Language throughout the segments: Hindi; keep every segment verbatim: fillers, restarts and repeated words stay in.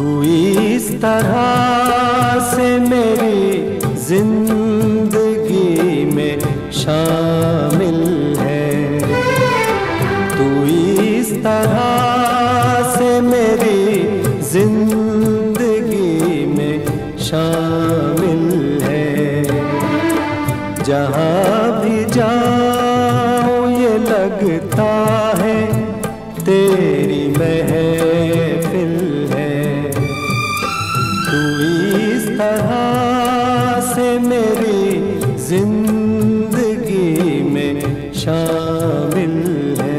इस तरह से मेरी जिंदगी में शामिल है, तू इस तरह से मेरी जिंदगी में शामिल है। जहाँ भी जाऊँ ये लगता है तेरी महफिल है, तू इस तरह से मेरी जिंदगी में शामिल है।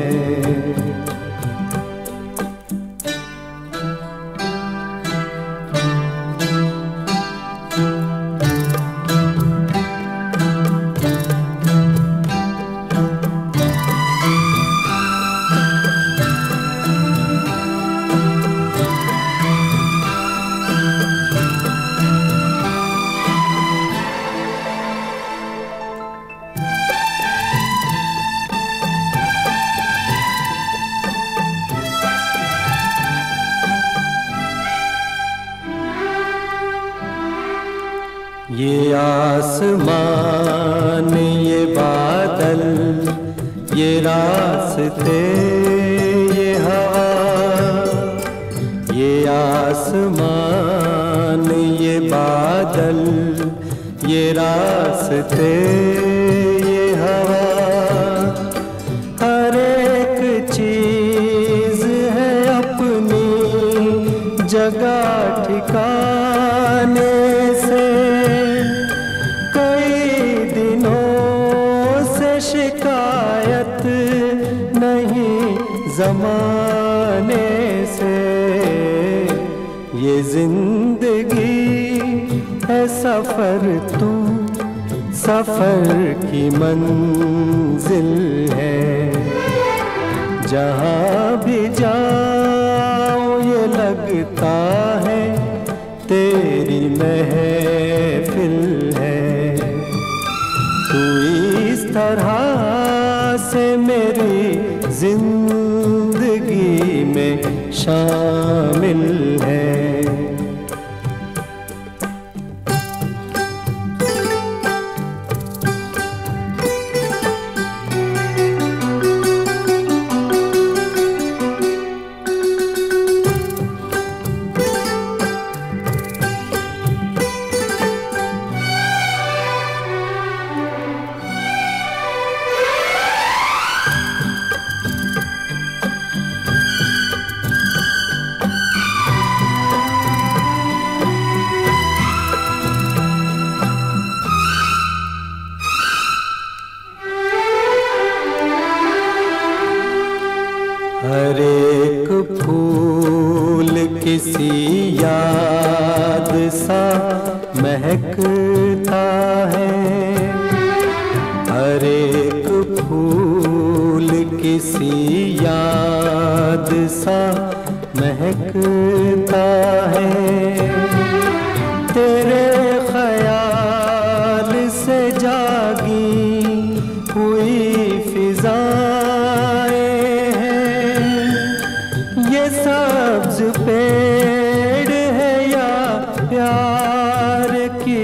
ये आसमान ये बादल ये रास्ते ये हवा, ये आसमान ये बादल ये रास्ते ये हवा, हर एक चीज है अपनी जगह ठिकाने से। शिकायत नहीं ज़माने से, ये जिंदगी है सफ़र, तू सफ़र की मंजिल है। जहाँ भी जाऊँ ये लगता है तेरी महफिल है, तू इस तरह से मेरी जिंदगी में शामिल है। हर एक फूल किसी याद सा महकता है, हर एक फूल किसी याद सा महकता है। तेरे ख्याल से जागी हुई फिजाएं हैं, ये सब्ज पेड़ है या प्यार की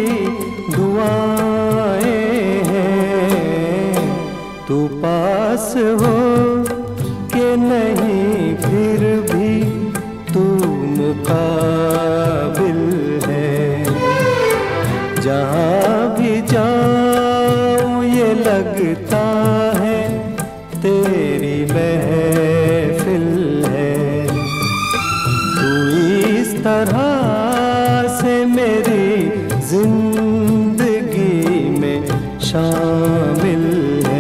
दुआएं हैं। तू पास हो के नहीं फिर भी तू मुकाबिल है। जहाँ भी जाऊँ ये लगता है तेरी महफिल है, तू इस तरह से मेरी जिंदगी में शामिल है।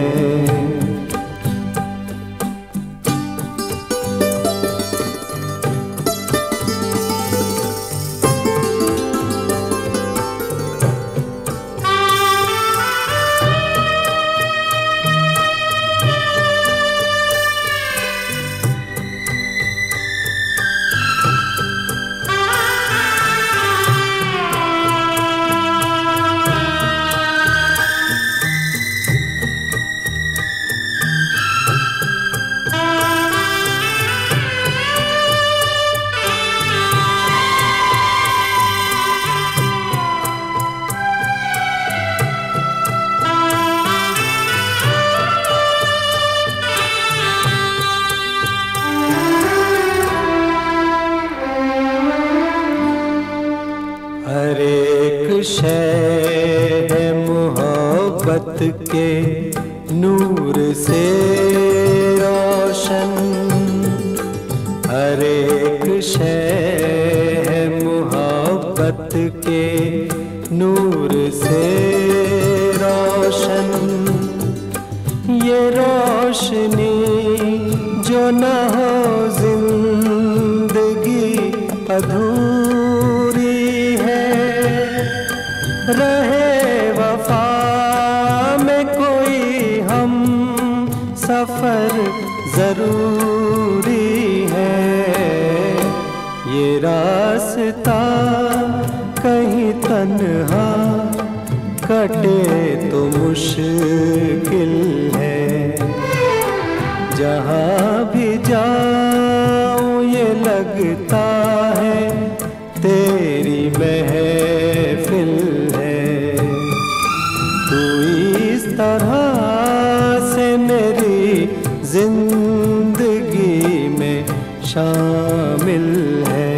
Ah के नूर से रोशन। हर एक शय है मोहब्बत के नूर से रोशन। ये रोशनी जो न हो जिंदगी अधूरी है। रहे वफा में कोई हम सफर जरूरी है। ये रास्ता कहीं तन्हा कटे तो मुश्किल है। जहाँ भी जाऊं ये लगता है तेरी महफिल है। तू इस तरह से मेरी जिंदगी में शामिल है।